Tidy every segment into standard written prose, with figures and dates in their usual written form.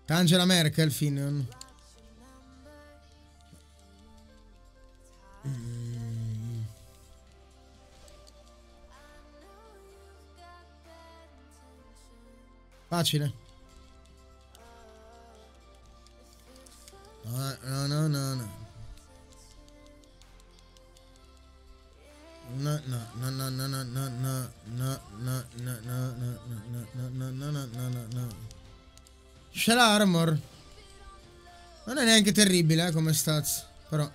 Angela Merkel, Finion. Facile. No, no, no, no, no. No, no, no, no, no, no, no, no, no, no, no, no, no, no, no, no, no, no, no. C'è l'armor. Non è neanche terribile, come stats, però.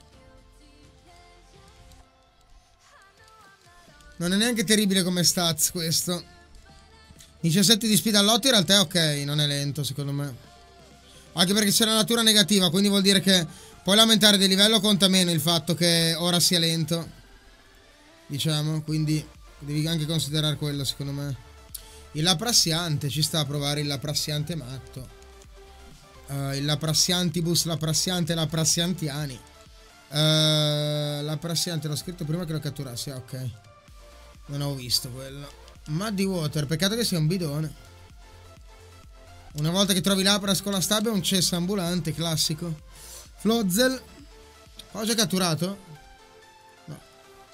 Non è neanche terribile come stats questo. 17 di speed all'8 in realtà è ok, non è lento secondo me. Anche perché c'è la natura negativa, quindi vuol dire che poi l'aumentare di livello conta meno il fatto che ora sia lento. Diciamo, quindi devi anche considerare quello secondo me. Il Laprassiante, ci sta a provare il Laprassiante matto. Il Laprassiantibus, Laprassiante, Laprassiantiani. Laprassiante l'ho scritto prima che lo catturassi, ok. Non ho visto quello. Muddy Water, peccato che sia un bidone. Una volta che trovi Lapras con la stabia è un cesso ambulante, classico. Flozzel. Ho già catturato? No.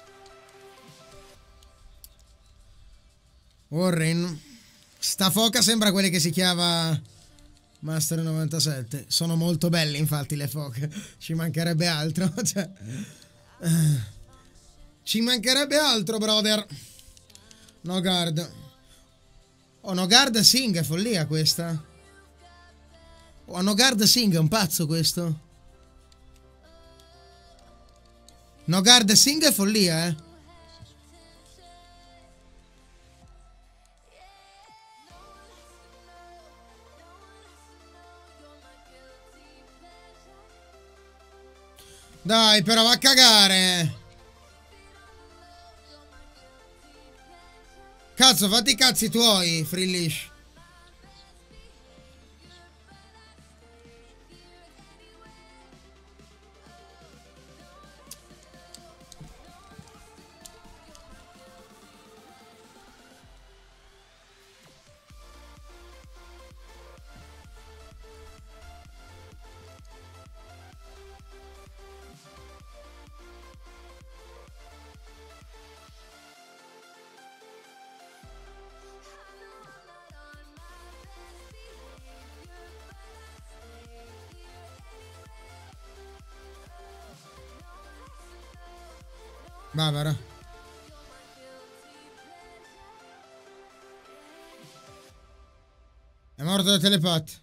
Warren. Sta foca sembra quelle che si chiama Master 97. Sono molto belle infatti le foche. Ci mancherebbe altro. Cioè, ci mancherebbe altro, brother. No guard. Oh, no guard Sing, è follia questa. Oh, no guard Sing, è un pazzo questo. No guard Sing è follia, eh. Dai, però va a cagare. Cazzo, fatti i cazzi tuoi, Freelish. Barbara. È morto da telepat.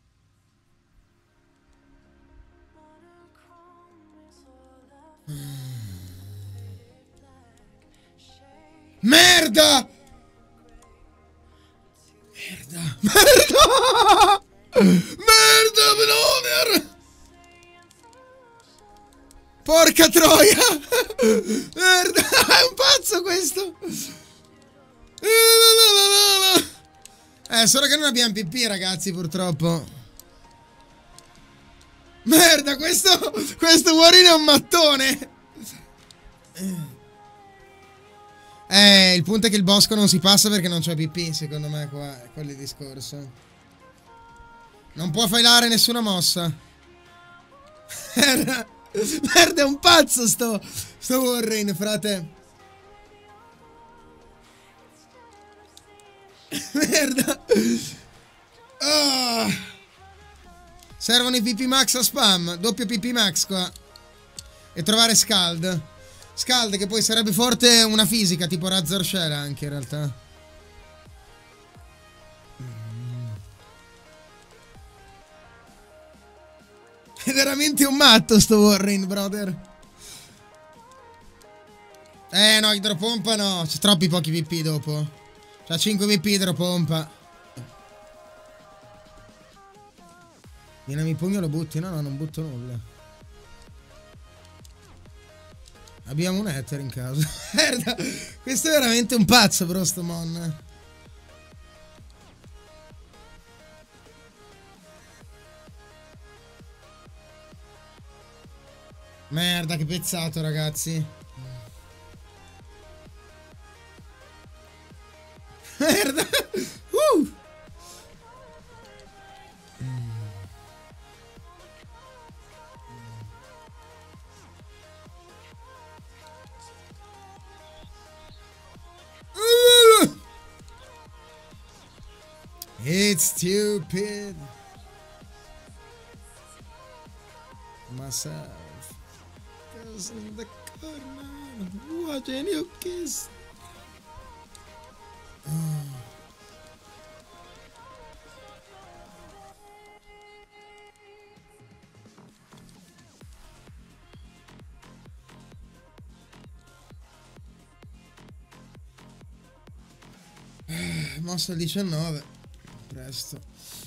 Merda! Merda! Merda! Merda, Veloner! Porca troia! Merda, è un pazzo questo! Solo che non abbiamo PP, ragazzi, purtroppo. Merda, questo Warren è un mattone! Il punto è che il bosco non si passa perché non c'è PP, secondo me, qua. È quello il discorso. Non può failare nessuna mossa. Merda, è un pazzo sto Warren, frate. Merda. Oh. Servono i PP max a spam. Doppio PP max qua. E trovare Scald. Scald che poi sarebbe forte una fisica tipo Razor Shell anche in realtà. È veramente un matto sto Warren, brother. No, idropompa no. C'è troppi pochi VP dopo. C'ha 5 VP idropompa. Dinami pugno lo butti? No, non butto nulla. Abbiamo un Ether in casa. Merda. Questo è veramente un pazzo, bro, sto mon. Merda, che pezzato, ragazzi. Merda. It's stupid. Myself. Cause in the corner. Watching you kiss. Mossa il 19. Presto.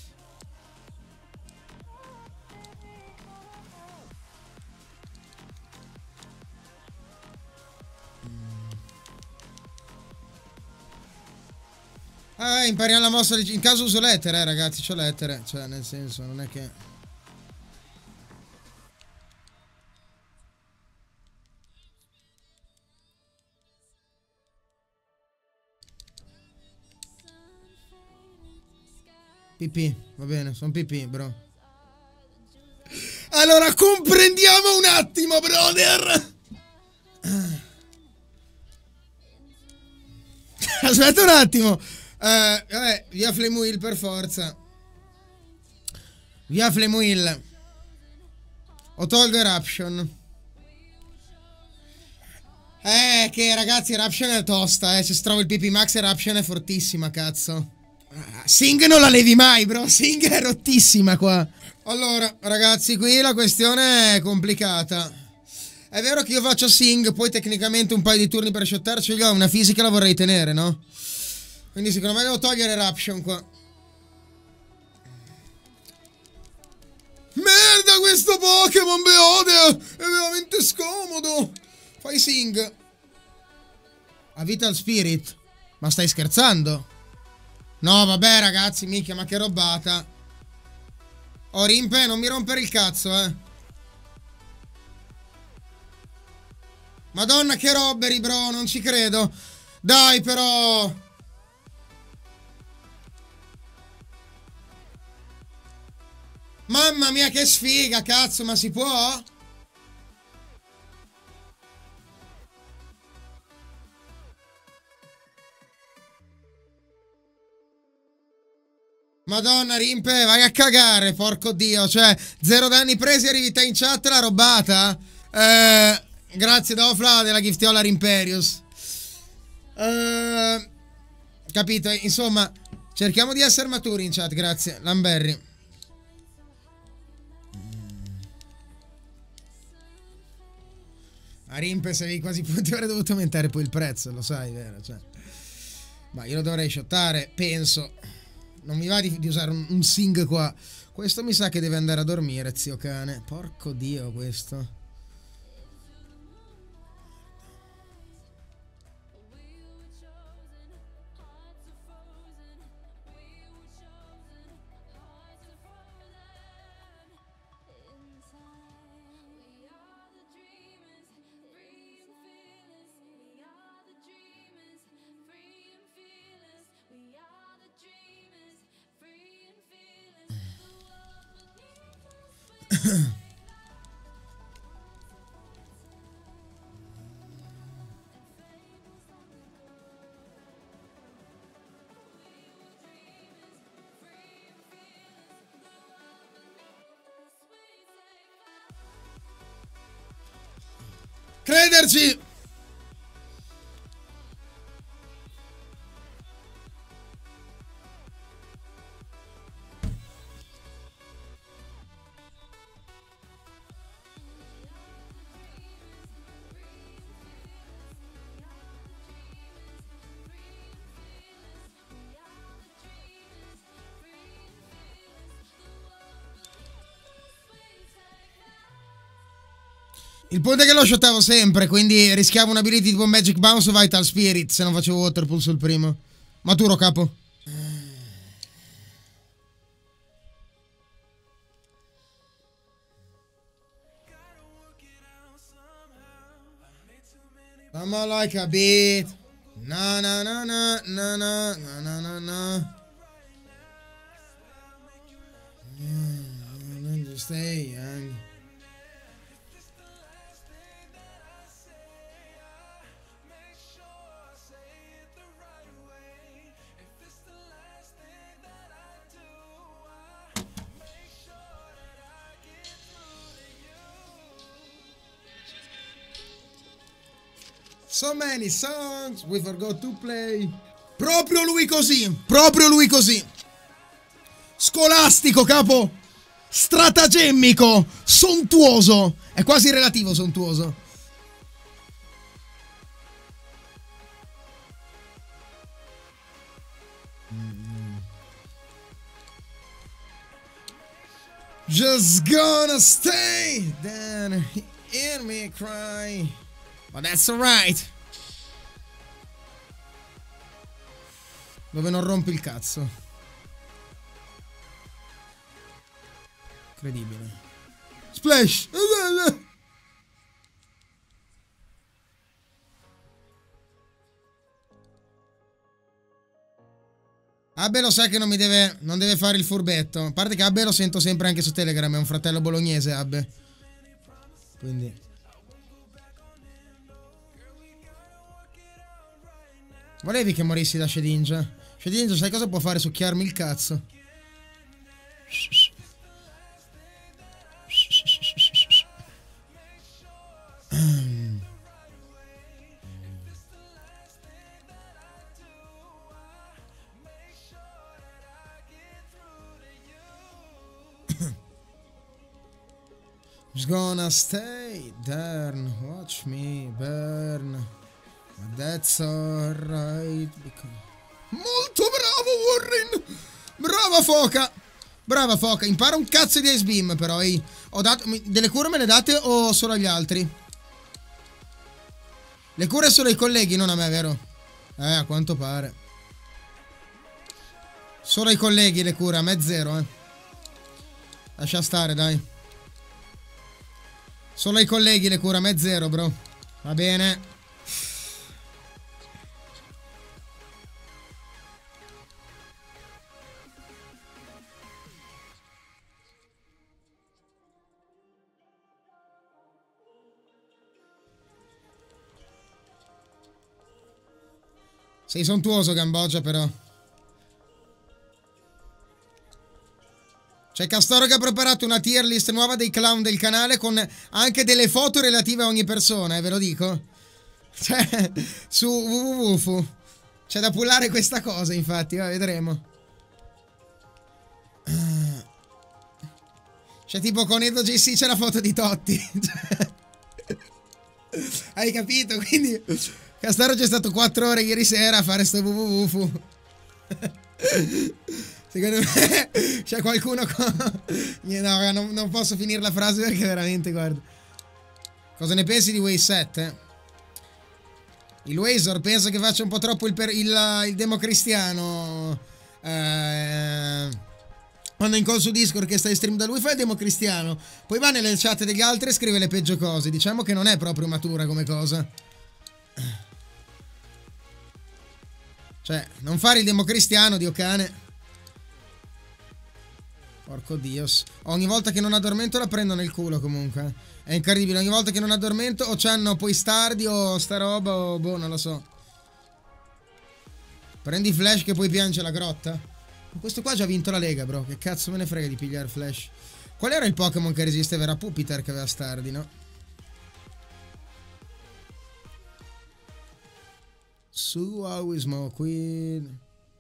Impariamo la mossa in caso uso lettere, ragazzi, c'ho lettere, cioè nel senso non è che pipì, va bene, sono pipì, bro. Allora comprendiamo un attimo, brother. Aspetta un attimo. Vabbè, via Flemuil per forza. Via Flemuil. O tolgo Eruption. Che ragazzi, Eruption è tosta, se trovo il PP Max Eruption è fortissima, cazzo. Sing non la levi mai, bro. Sing è rottissima qua. Allora, ragazzi, qui la questione è complicata. È vero che io faccio Sing, poi tecnicamente un paio di turni per shottarci, io una fisica la vorrei tenere, no? Quindi secondo me devo togliere Eruption qua. Merda, questo Pokémon Beode è veramente scomodo. Fai Sing. A Vital Spirit. Ma stai scherzando? No, vabbè, ragazzi, minchia, ma che robata. Oh, Rimpe, non mi rompere il cazzo, Madonna, che robbery, bro, non ci credo. Dai, però. Mamma mia, che sfiga, cazzo, ma si può? Madonna, Rimpe, vai a cagare, porco dio. Cioè, 0 danni presi, arrivi te in chat, la robata? Grazie, Dofla, della giftiola Rimperius. Capito, insomma, cerchiamo di essere maturi in chat, grazie. Lamberry. A Rimpe, se avevi quasi punti, avrei dovuto aumentare poi il prezzo, lo sai, vero? Cioè. Ma io lo dovrei shottare, penso. Non mi va di usare un Sing qua. Questo mi sa che deve andare a dormire, zio cane. Porco dio, questo. Crederci! Il punto è che lo shottavo sempre, quindi rischiavo un ability tipo Magic Bounce o Vital Spirit se non facevo Waterpool sul primo. Maturo, capo. I'm like a beat. Na na na na na na na na na. Stay young. So many songs we forgot to play. Proprio lui così. Proprio lui così. Scolastico, capo. Stratagemmico. Sontuoso. È quasi relativo sontuoso. Just gonna stay, then hear me cry. But that's alright. Dove non rompi il cazzo. Incredibile. Splash. Abbe lo sa che non deve fare il furbetto. A parte che Abbe lo sento sempre anche su Telegram, è un fratello bolognese Abbe. Quindi volevi che morissi da Shedinja? Shedinja, sai cosa può fare? Succhiarmi il cazzo. Just gonna stay there and watch me burn. But that's alright. Molto bravo Warren. Brava foca. Brava foca. Impara un cazzo di Ice Beam però. Ho dato delle cure, me le date o solo agli altri? Le cure solo ai colleghi, non a me, vero? A quanto pare. Solo ai colleghi le cure, a me zero, Lascia stare, dai. Solo ai colleghi le cure, a me zero, bro. Va bene. Sei sontuoso, Cambogia, però. C'è Castoro che ha preparato una tier list nuova dei clown del canale con anche delle foto relative a ogni persona, ve lo dico. Cioè, su www. C'è da pullare questa cosa, infatti, vedremo. Cioè, tipo con Edo JC c'è la foto di Totti. Hai capito? Quindi Castoro c'è stato 4 ore ieri sera a fare sto www. Secondo me c'è qualcuno con... No, non posso finire la frase perché veramente, guarda. Cosa ne pensi di Way 7? Il Wazor penso che faccia un po' troppo il democristiano. Quando in call su Discord che sta in stream da lui fa il democristiano. Poi va nelle chat degli altri e scrive le peggio cose. Diciamo che non è proprio matura come cosa. Cioè, non fare il democristiano, Dio cane. Porco Dios. Ogni volta che non addormento la prendo nel culo comunque. È incredibile. Ogni volta che non addormento o c'hanno poi stardi o sta roba o boh, non lo so. Prendi Flash che poi piange la grotta. Questo qua ha già vinto la Lega, bro. Che cazzo me ne frega di pigliare Flash. Qual era il Pokémon che resisteva? Era Pupitar che aveva stardi, no? So I will smoke weed.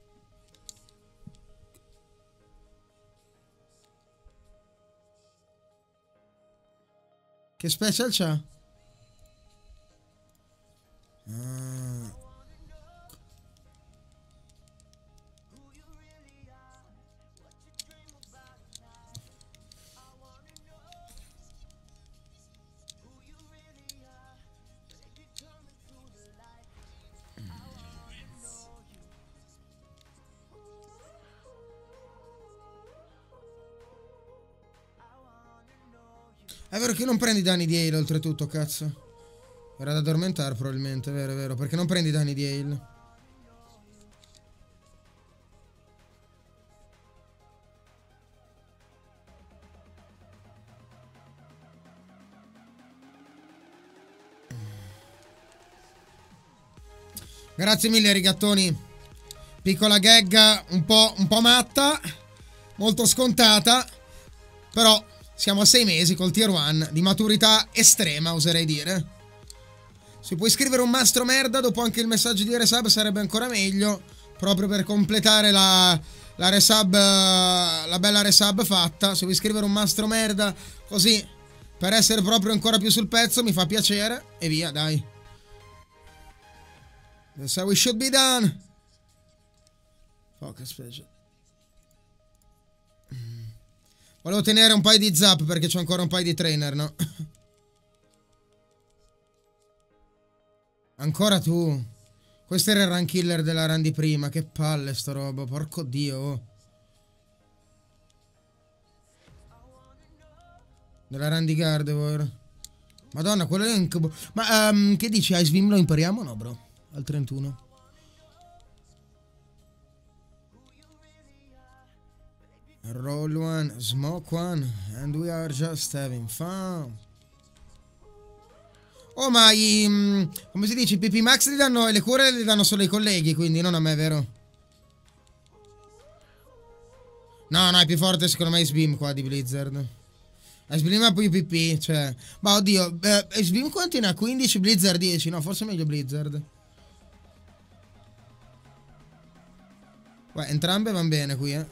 Che special c'ha? È vero che non prendi danni di hail oltretutto, cazzo. Era da addormentare probabilmente, è vero, perché non prendi danni di hail. Grazie mille, rigattoni. Piccola gag un po' matta, molto scontata, però siamo a 6 mesi col tier 1 di maturità estrema, oserei dire. Se puoi scrivere un mastro merda dopo anche il messaggio di resub sarebbe ancora meglio, proprio per completare la resub, la bella resub fatta. Se vuoi scrivere un mastro merda così per essere proprio ancora più sul pezzo mi fa piacere e via, dai. That's how we should be done. Focus special. Volevo tenere un paio di zap perché c'ho ancora un paio di trainer, no? Ancora tu. Questo era il run killer della run di prima. Che palle sta roba, porco dio. Oh. Della run di Gardevoir. Madonna, quello è un incubo. Ma che dici? Ice Beam lo impariamo o no, bro? Al 31. Roll one, smoke one, and we are just having fun. Oh, ma come si dice? I PP Max li danno, e le cure le danno solo i colleghi, quindi non a me, vero? No, no, è più forte secondo me Ice Beam qua di Blizzard. Ice Beam ha poi PP, cioè... Ma oddio, Ice Beam quanti ne ha? 15, Blizzard 10, no, forse è meglio Blizzard. Beh, entrambe vanno bene qui, eh.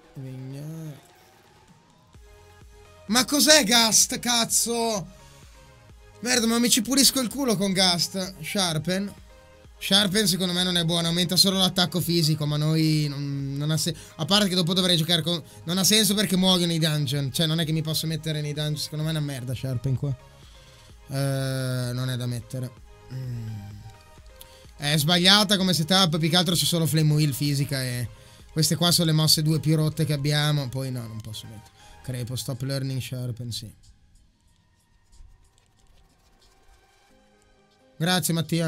Ma cos'è Gast, cazzo? Merda, ma mi ci pulisco il culo con Gast. Sharpen secondo me non è buono, aumenta solo l'attacco fisico, ma noi non ha senso. A parte che dopo dovrei giocare con... Non ha senso perché muoio nei dungeon. Cioè non è che mi posso mettere nei dungeon. Secondo me è una merda Sharpen qua. Non è da mettere. È sbagliata come setup, più che altro c'è solo Flame Wheel fisica e... Queste qua sono le mosse 2 più rotte che abbiamo. Poi no, non posso mettere. Crepo, stop learning Sharpen, sì. Grazie Mattia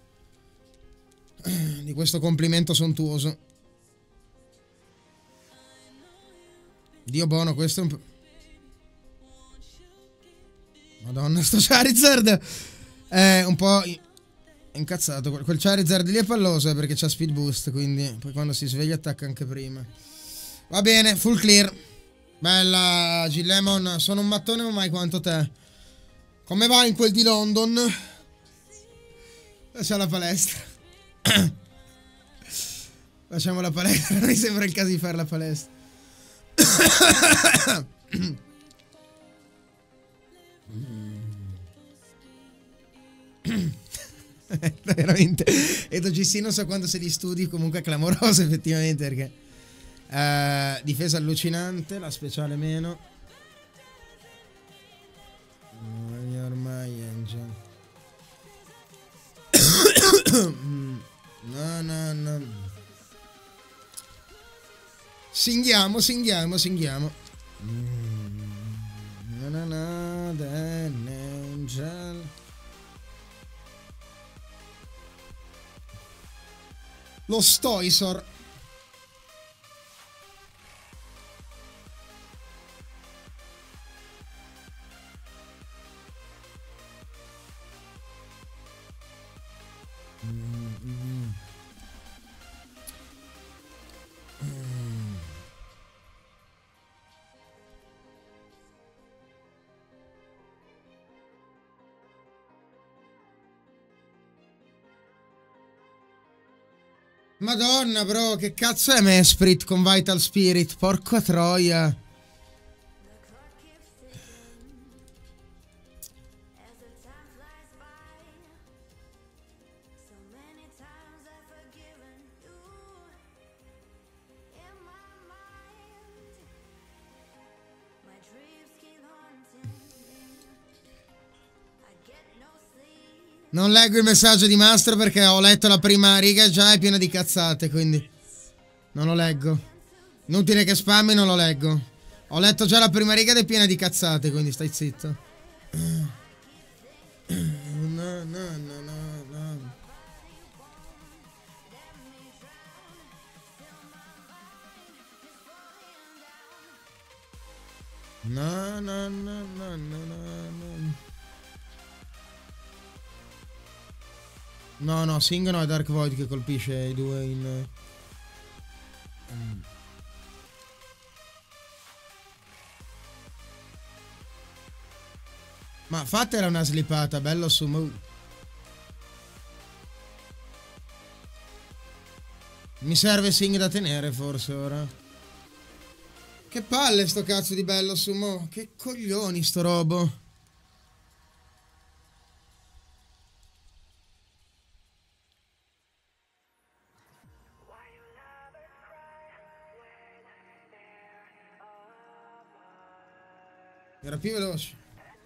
di questo complimento sontuoso. Dio buono, questo è un... Madonna, sto Charizard è un po' incazzato. Quel Charizard lì è palloso perché c'ha speed boost, quindi poi quando si sveglia attacca anche prima. Va bene, full clear. Bella G-Lemon, sono un mattone ma mai quanto te. Come va in quel di London? Lascia la palestra. Facciamo la palestra. Non mi sembra il caso di fare la palestra. Veramente. E OGC non so quanto se li studi. Comunque è clamoroso effettivamente perché difesa allucinante. La speciale meno. Ormai Angel. No. Singhiamo. Angel. Lo Stoisor. Madonna, bro, che cazzo è Mesprit con Vital Spirit? Porca troia. Non leggo il messaggio di Mastro perché ho letto la prima riga e già è piena di cazzate, quindi non lo leggo. Inutile che spammi, non lo leggo. Ho letto già la prima riga ed è piena di cazzate, quindi stai zitto. No. No, Sing no, è Dark Void che colpisce i due in... Ma fatela una slipata, bello su... Mi serve Sing da tenere forse ora. Che palle sto cazzo di bello sumo. Che coglioni sto robo. Era più veloce.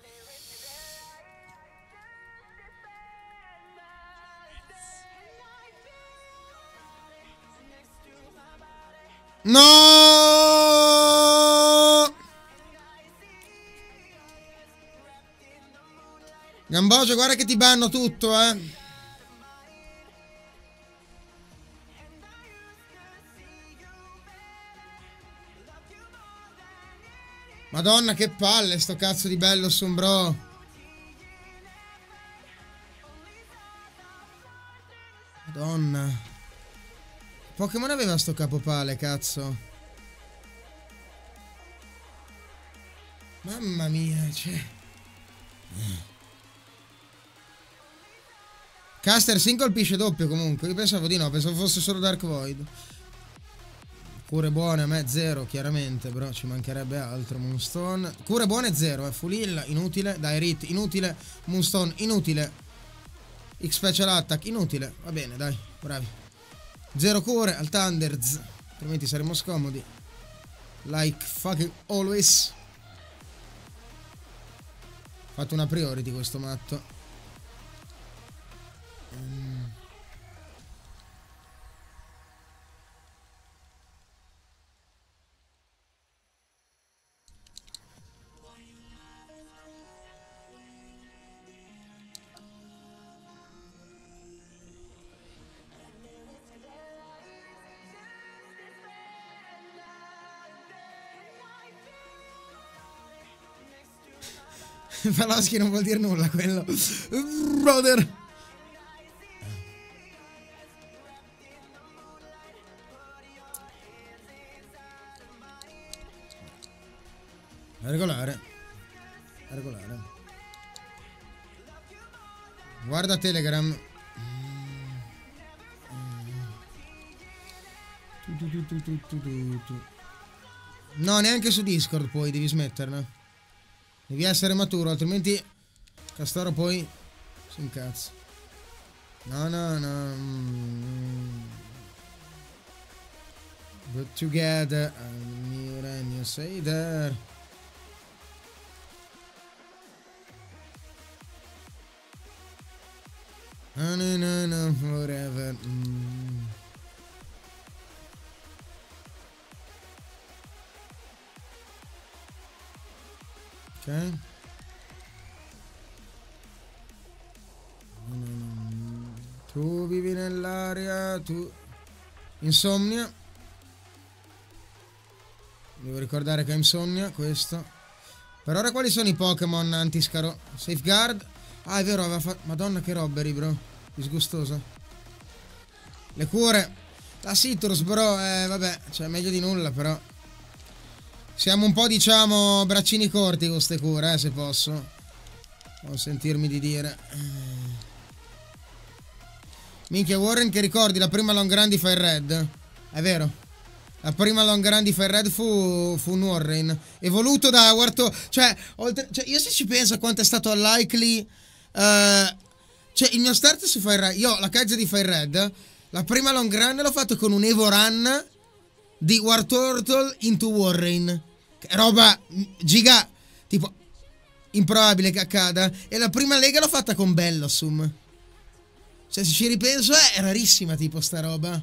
No! Gambogio, guarda che ti banno tutto, eh. Madonna, che palle sto cazzo di bello bro. Madonna. Pokémon aveva sto capopale, cazzo. Mamma mia, cioè. Caster Sing colpisce doppio comunque. Io pensavo di no, pensavo fosse solo Dark Void. Cure buone a me 0, chiaramente, però ci mancherebbe altro. Moonstone. Cure buone 0, Full heal, inutile. Direct, inutile. Moonstone, inutile. X-Special Attack, inutile. Va bene, dai, bravi. 0 cure al Thunders. Altrimenti saremo scomodi. Like fucking always. Fatto una priority questo matto. Faloschi non vuol dire nulla quello. Brother. Regolare. Regolare. Guarda Telegram. No, neanche su Discord poi devi smetterla. Devi essere maturo, altrimenti Castoro poi si incazza. No, no, no. But together, I'm here and you say there. No, no, no, no, forever. Ok. Tu vivi nell'area, tu... Insomnia. Devo ricordare che è Insomnia, questo. Per ora quali sono i Pokémon antiscaro? Safeguard. Ah, è vero, aveva fatto... Madonna che robbery, bro. Disgustoso. Le cure. La Citrus, bro. Vabbè, cioè meglio di nulla, però. Siamo un po', diciamo, braccini corti con queste cure, se posso. Non sentirmi di dire. Minchia, Warren, che ricordi la prima long run di Fire Red? È vero. La prima long run di Fire Red fu un Warren. Evoluto da Warto... Cioè, io se ci penso a quanto è stato unlikely... cioè, il mio start su Fire Red... Io, la caggia di Fire Red... La prima long run l'ho fatto con un Evo Run di Wartortle into Warren. Roba giga, tipo improbabile che accada. E la prima lega l'ho fatta con Bellosum. Cioè, se ci ripenso è rarissima tipo sta roba.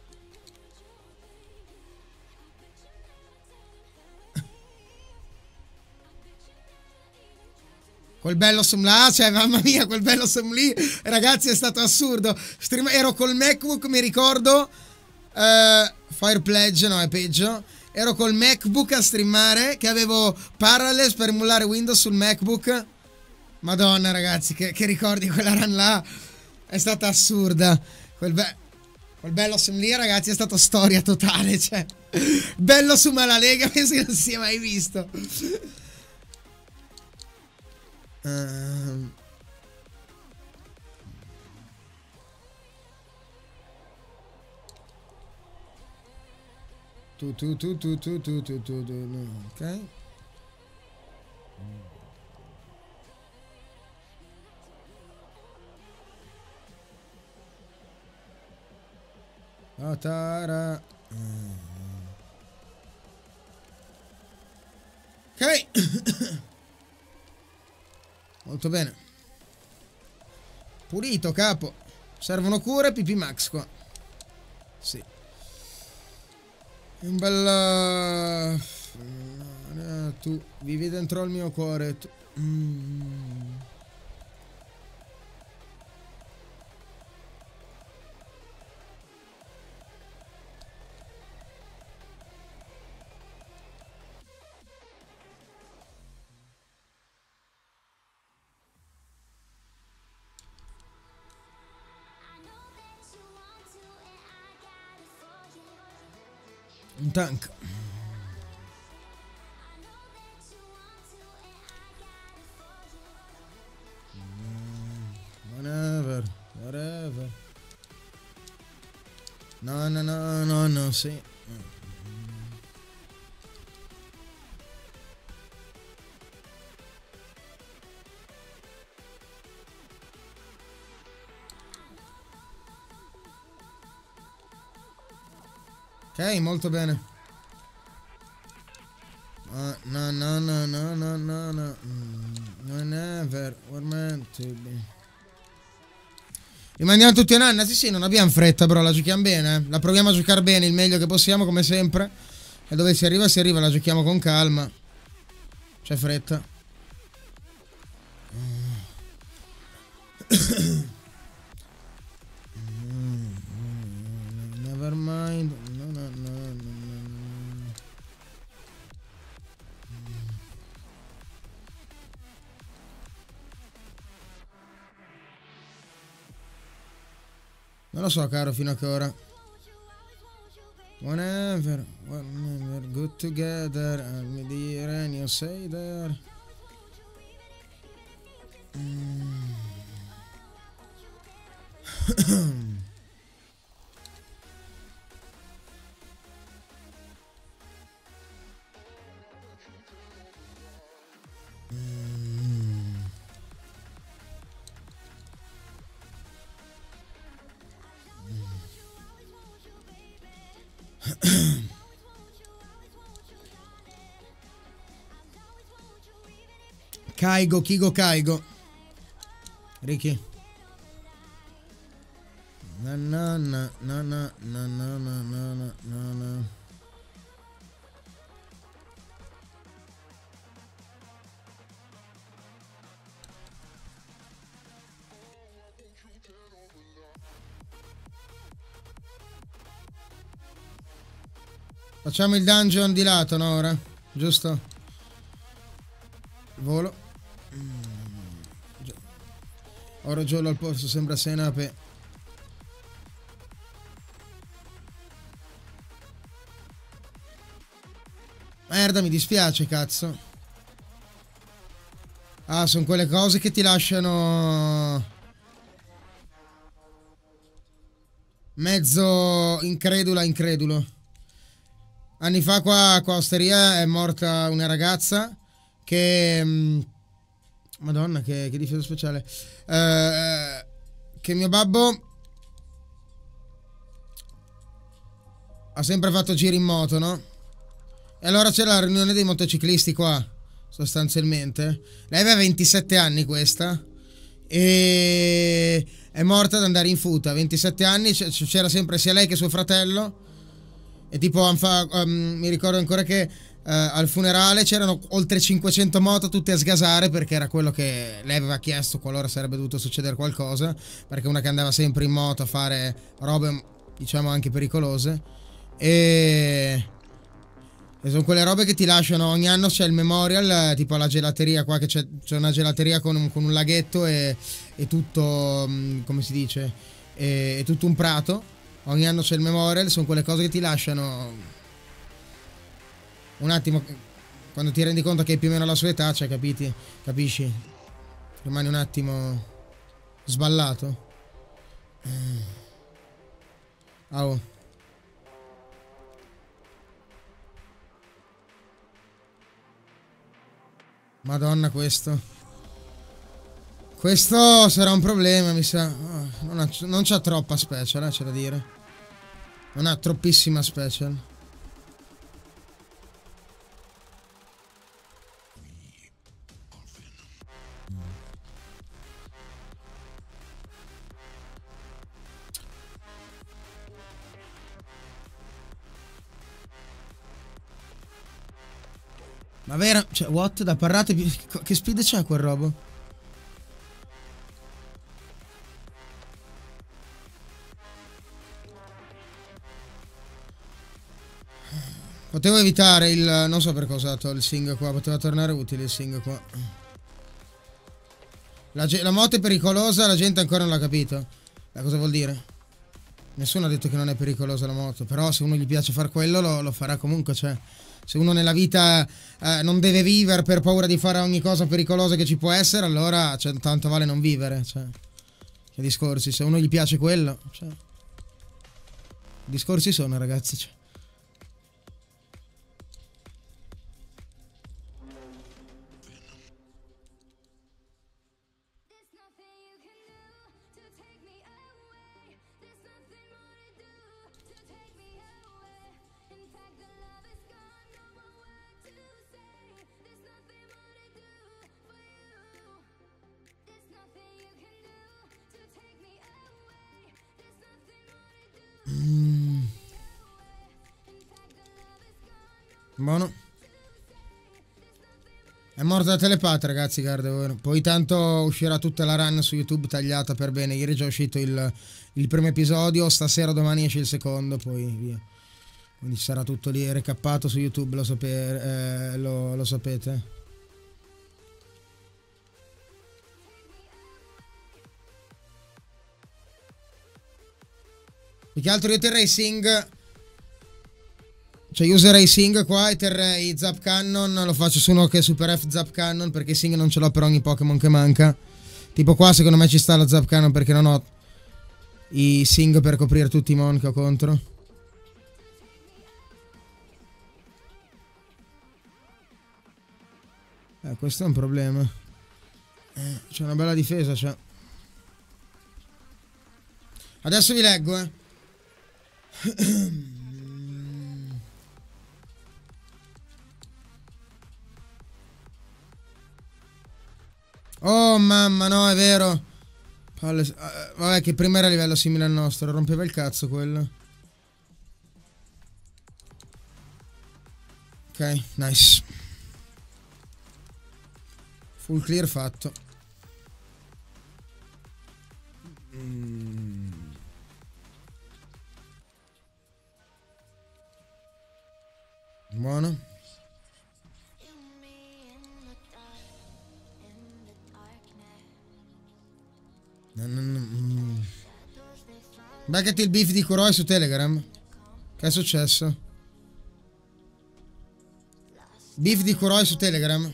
Quel Bellosum là, cioè mamma mia, quel Bellosum lì, ragazzi, è stato assurdo. Ero col MacBook, mi ricordo, Fire Pledge, no, è peggio. Ero col MacBook a streamare, che avevo Parallels per emulare Windows sul MacBook. Madonna, ragazzi, che ricordi quella run là. È stata assurda. Quel Bellosum lì, ragazzi, è stata storia totale, cioè. Bellosum alla Lega, penso che non si sia mai visto. Ok. Atara. Ok. Molto bene. Pulito, capo. Servono cure, PP max qua. Sì. Un bel... tu vivi dentro il mio cuore. Tu... Un tank. Whatever, whatever. No, no, no, no, no, sì. Ok, molto bene. No, no, no, no, no, no, no. Never, we're meant to be. Rimaniamo tutti un anno. Sì, sì, non abbiamo fretta, bro. La giochiamo bene. La proviamo a giocare bene, il meglio che possiamo, come sempre. E dove si arriva, la giochiamo con calma. C'è fretta. Never mind. No, no, no, no, no. Non lo so, caro, fino a che ora. Whenever, good together. I'm the rain, you say there. Kaigo, Kigo Kaigo. Ricky. Na na na na na na na na na na na. Facciamo il dungeon di lato, no, ora? Giusto? Volo. Oro giallo al posto, sembra senape. Merda, mi dispiace, cazzo. Ah, sono quelle cose che ti lasciano mezzo incredulo. Anni fa qua a Osteria è morta una ragazza che... Madonna, che difesa speciale. Che mio babbo ha sempre fatto giri in moto, no? E allora c'era la riunione dei motociclisti qua, sostanzialmente. Lei aveva 27 anni questa. E è morta ad andare in futa. 27 anni, c'era sempre sia lei che suo fratello. E tipo, mi ricordo ancora che al funerale c'erano oltre 500 moto tutte a sgasare, perché era quello che lei aveva chiesto qualora sarebbe dovuto succedere qualcosa, perché una che andava sempre in moto a fare robe, diciamo, anche pericolose. E sono quelle robe che ti lasciano. Ogni anno c'è il memorial, tipo alla gelateria qua, che c'è una gelateria con un laghetto e tutto, come si dice, è tutto un prato. Ogni anno c'è il memorial. Sono quelle cose che ti lasciano un attimo, quando ti rendi conto che è più o meno la sua età, cioè, capisci? Rimani un attimo sballato. Oh. Madonna, questo. Questo sarà un problema, mi sa. Non c'ha troppa special, c'è da dire. Non ha troppissima special. Ma vera, cioè, what? Da parrate, che speed c'è quel robo? Potevo evitare il... non so per cosa ha dato il Sing qua, poteva tornare utile il Sing qua. La moto è pericolosa, la gente ancora non l'ha capito. Cosa vuol dire? Nessuno ha detto che non è pericolosa la moto, però se uno gli piace far quello lo farà comunque, cioè... Se uno nella vita non deve vivere per paura di fare ogni cosa pericolosa che ci può essere, allora cioè, tanto vale non vivere, cioè. Che discorsi, se a uno gli piace quello, cioè. Discorsi sono, ragazzi, cioè. Buono. È morto da telepata, ragazzi, Gardevoir. Poi tanto uscirà tutta la run su YouTube tagliata per bene. Ieri è già uscito il primo episodio, stasera o domani esce il secondo, poi via. Quindi sarà tutto lì recappato su YouTube, lo sapete. Più che altro io terrei Sing... Cioè io userei Sing qua e terrei Zap Cannon. Lo faccio su uno che è Super F Zap Cannon, perché Sing non ce l'ho per ogni Pokémon che manca. Tipo qua secondo me ci sta la Zap Cannon, perché non ho i Sing per coprire tutti i mon che ho contro. Questo è un problema. C'è una bella difesa, cioè. Adesso vi leggo, Oh mamma, no, è vero. Vabbè, che prima era a livello simile al nostro. Rompeva il cazzo quello. Ok, nice. Full clear fatto. Buono. Beccati il beef di Kuroi su Telegram. Che è successo? Beef di Kuroi su Telegram.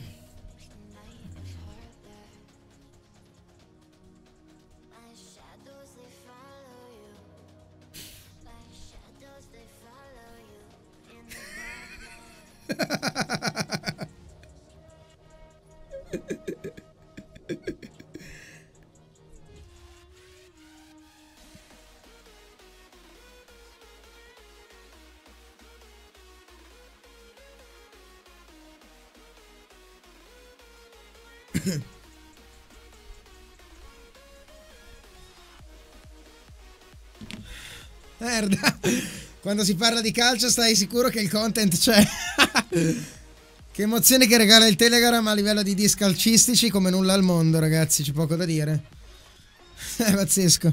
Merda. Quando si parla di calcio stai sicuro che il content c'è. Che emozione che regala il Telegram a livello di disc calcistici come nulla al mondo, ragazzi, c'è poco da dire. È pazzesco.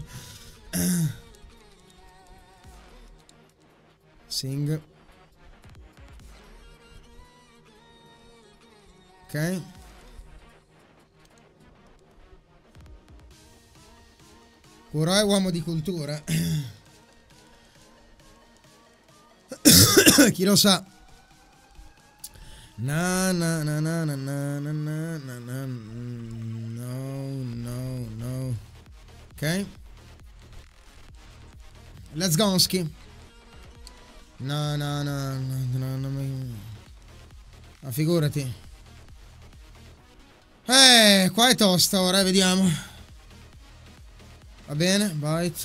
Sing. Ok. Kuroi è uomo di cultura. Chi lo sa. Na na na na na na na na na. No. Ok. Let's Gonski. No. Ma figurati. Qua è tosta ora, vediamo. Va bene, bite.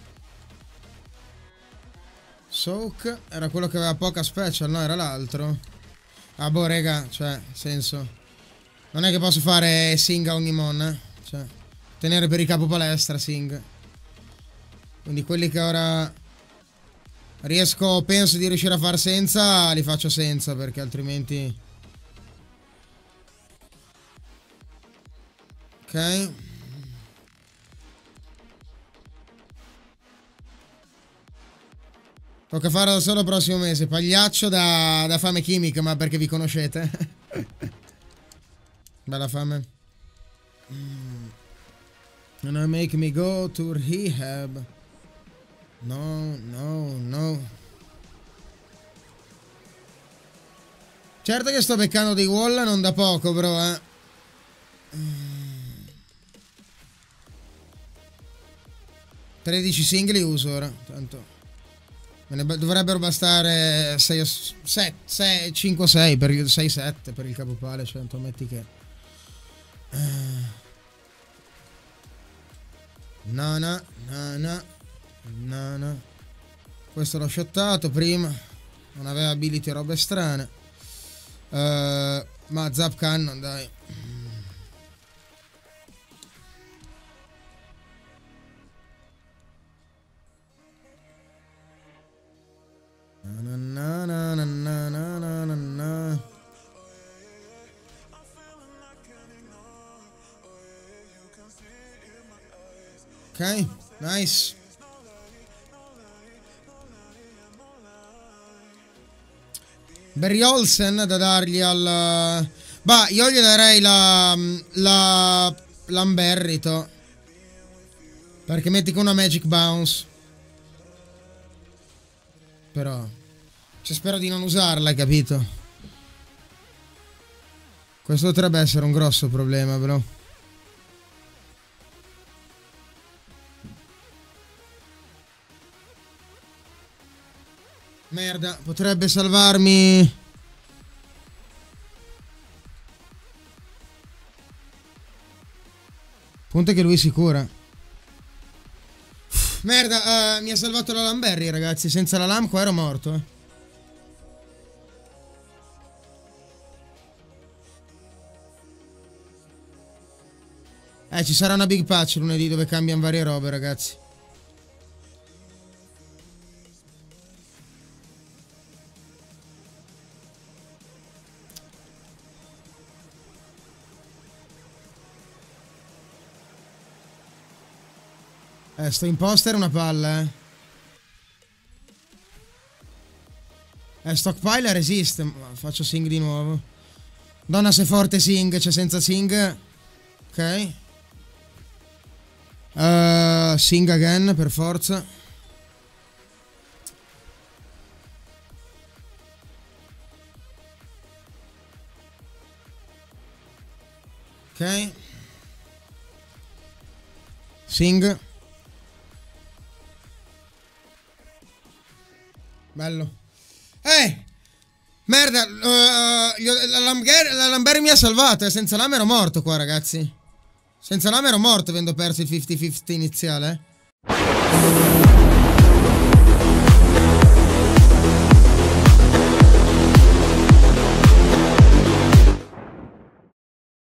Soak. Era quello che aveva poca special, no? Era l'altro. Ah, boh, raga, cioè, senso. Non è che posso fare Sing a ogni mon, Cioè, tenere per il capo palestra, Sing. Quindi quelli che ora penso di riuscire a far senza, li faccio senza, perché altrimenti... Ok. Tocca farlo solo il prossimo mese. Pagliaccio da fame chimica, ma perché vi conoscete? Bella fame. Gonna make me go to rehab. No, no, no. Certo che sto beccando dei wall non da poco, bro, 13 singoli uso ora, tanto. Me ne dovrebbero bastare 6, 7, 5, 6 per il 6-7 per il capopale, cioè non metti che... No, no, no, no, no, no. Questo l'ho shottato prima. Non aveva ability e robe strane. Ma Zap Cannon, dai. Na, na, na, na, na, na, na, na. Ok, nice. Barry Olsen da dargli al... Bah, io gli darei la Lamberrito. Perché metti con una Magic Bounce. Però cioè, spero di non usarla, capito? Questo potrebbe essere un grosso problema, bro. Merda, potrebbe salvarmi. Punto che lui si cura. Merda, mi ha salvato la Lamberry, ragazzi. Senza la Lam qua ero morto, ci sarà una big patch lunedì dove cambiano varie robe, ragazzi. Sto imposter è una palla, Stockpile resiste. Faccio Sing di nuovo. Donna se forte Sing, cioè senza Sing. Ok. Sing again, per forza. Ok. Sing. Bello. Merda, la Lamberry mi ha salvato, senza lama ero morto qua, ragazzi. Senza lama ero morto avendo perso il 50-50 iniziale,